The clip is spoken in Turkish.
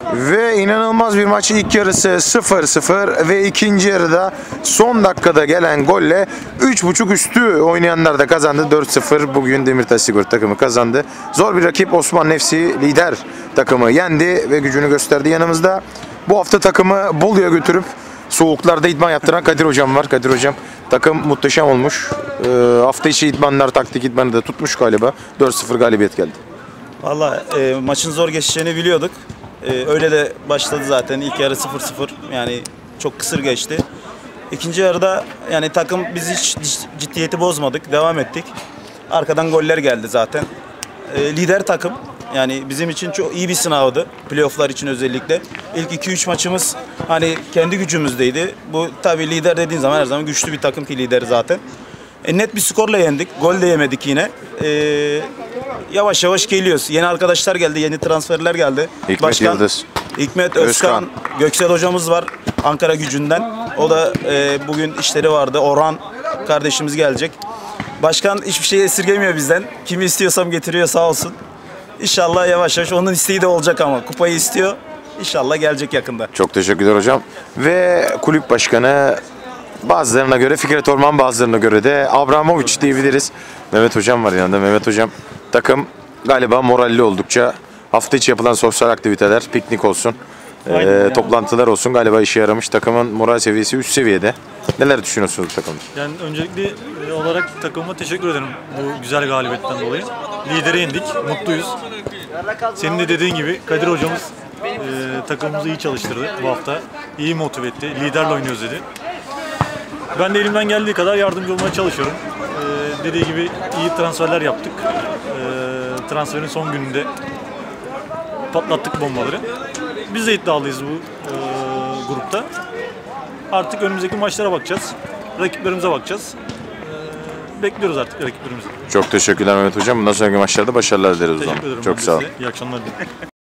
Ve inanılmaz bir maç, ilk yarısı 0-0 ve ikinci yarıda son dakikada gelen golle 3.5 üstü oynayanlar da kazandı. 4-0 bugün Demirtaş Sigorta takımı kazandı. Zor bir rakip Osman Nefsi lider takımı yendi ve gücünü gösterdi. Yanımızda bu hafta takımı Bolu'ya götürüp soğuklarda idman yaptıran Kadir Hocam var. Kadir Hocam, takım muhteşem olmuş. Hafta içi idmanlar, taktik idmanı da tutmuş galiba. 4-0 galibiyet geldi. Valla maçın zor geçeceğini biliyorduk. Öyle de başladı zaten. İlk yarı 0-0. Yani çok kısır geçti. İkinci yarıda yani takım biz hiç ciddiyeti bozmadık. Devam ettik. Arkadan goller geldi zaten. Lider takım. Yani bizim için çok iyi bir sınavdı. Playoff'lar için özellikle. İlk 2-3 maçımız hani kendi gücümüzdeydi. Bu tabii lider dediğin zaman her zaman güçlü bir takım ki lider zaten. Net bir skorla yendik. Gol de yemedik yine. Yavaş yavaş geliyoruz. Yeni arkadaşlar geldi, yeni transferler geldi. Hikmet Yıldız, Hikmet Özkan, Göksel hocamız var Ankara Gücü'nden. O da bugün işleri vardı. Orhan kardeşimiz gelecek. Başkan hiçbir şey esirgemiyor bizden. Kimi istiyorsam getiriyor, sağ olsun. İnşallah yavaş yavaş onun isteği de olacak ama kupayı istiyor. İnşallah gelecek yakında. çok teşekkürler hocam. Ve kulüp başkanı, bazılarına göre Fikret Orman, bazılarına göre de Abramovich diyebiliriz. Mehmet hocam var yanında. Mehmet hocam, takım galiba moralli oldukça. Hafta içi yapılan sosyal aktiviteler, piknik olsun, toplantılar olsun, galiba işe yaramış. Takımın moral seviyesi üst seviyede. Neler düşünüyorsunuz bu takımda? Yani öncelikli olarak takımıma teşekkür ederim bu güzel galibiyetten dolayı. Lideri yendik, mutluyuz. Senin de dediğin gibi Kadir hocamız takımımızı iyi çalıştırdı bu hafta. İyi motive etti, liderle oynuyoruz dedi. Ben de elimden geldiği kadar yardımcı olmaya çalışıyorum. Dediği gibi iyi transferler yaptık. Transferin son gününde patlattık bombaları. Biz de iddialıyız bu grupta. Artık önümüzdeki maçlara bakacağız. Rakiplerimize bakacağız. Bekliyoruz artık rakiplerimizi. Çok teşekkürler Mehmet hocam. Bundan sonraki maçlarda başarılar dileriz o zaman. Teşekkür ederim. Çok sağ olun. İyi akşamlar dilerim.